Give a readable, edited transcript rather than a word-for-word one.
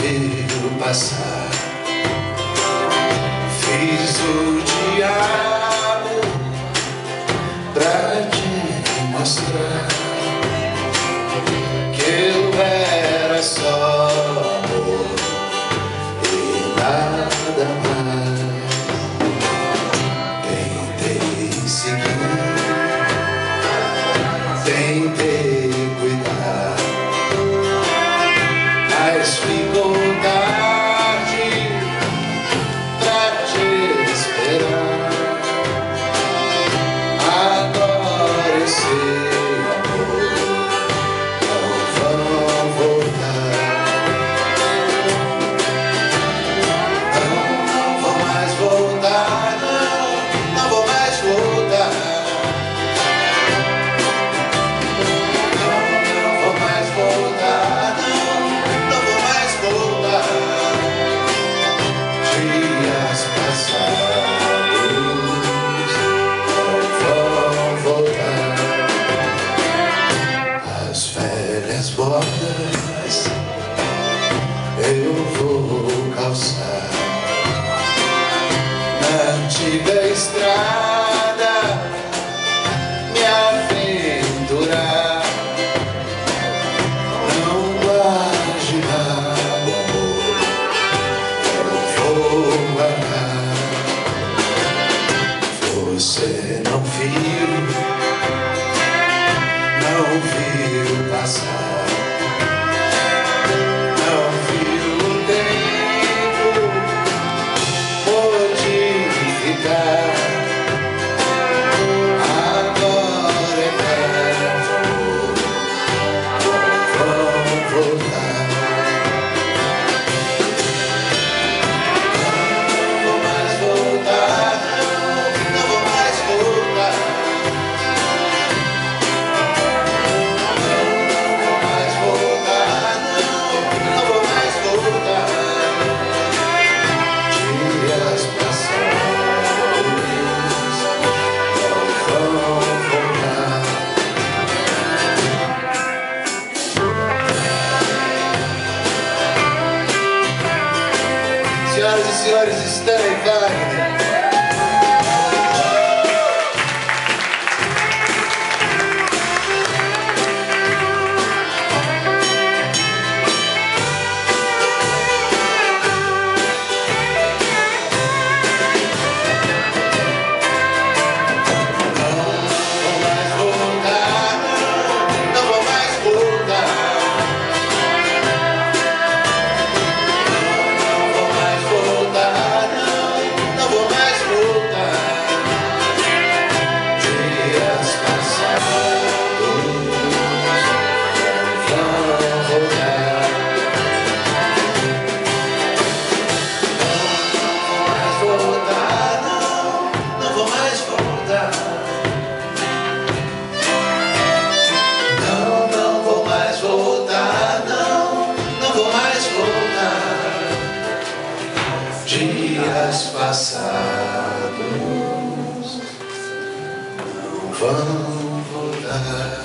viu passar. Fiz o diabo pra te mostrar que eu era só amor e nada mais. Tentei seguir, tentei cuidar, mas ficou tarde pra te esperar. Agora eu sei, amor, não vão voltar. Não vou mais voltar, não vou mais voltar. Não vou mais voltar, não vou mais voltar. Dias passados não vão voltar. As velhas botas eu vou calçar na antiga estrada, me aventurar. Não guarde nada, amor, eu vou guardar. Você não viu passar, não viu o tempo modificar. Agora é tarde, amor, vão voltar. Não vou mais voltar, não vou mais voltar. Não vou mais voltar, não vou mais voltar. Dias passados não vão voltar. Senhoras e senhores, Stanley Wagner. Dias passados não vão voltar.